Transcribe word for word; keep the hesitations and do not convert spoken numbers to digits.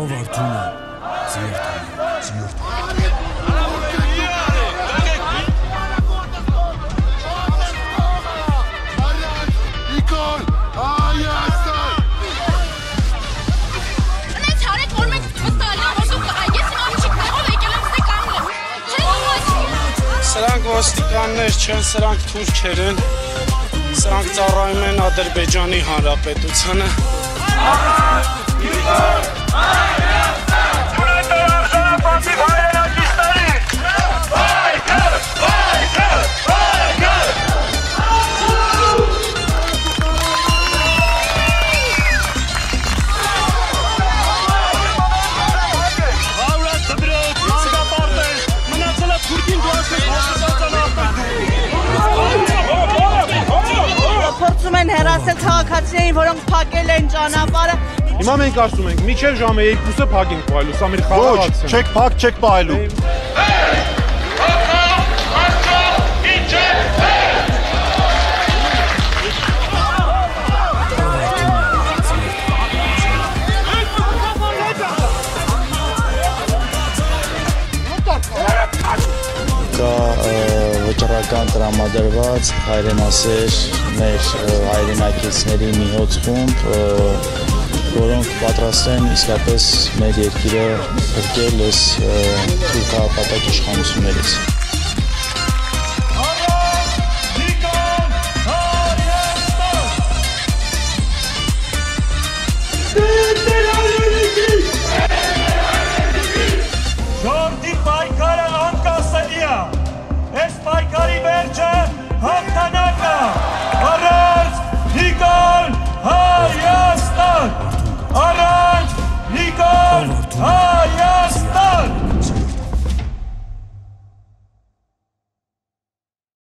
Արտունը ձերտ Սրանք ոստիկաններ չեն, սրանք թուրքեր են, սրանք ծառայում են Ադրբեջանի Հանրապետությանը։ Փորձում են հեռացնել քաղաքացիներին, որոնք փակել են ճանապարհը։ Հիմա մենք ասում ենք, միջև ժամը երկուսը փակ ենք պահելու, սա մեր խաղաղակցն է։ Ոչ, չեք փակ, չեք պահելու։ Կա վճռական տրամադրված հայրենասեր մեր հայրենակիցների մի հոծ խումբ, որոնք պատրաստ են իսկապես մեր երկիրը փրկել այս թուրքահապատակ իշխանություններից։ Ժողովրդի պայքարը անկասելի է, այս պայքարի վերջը հաղթանակ է, առանց Նիկոլ Հայաստան, առանց Նիկոլ Հայաստան։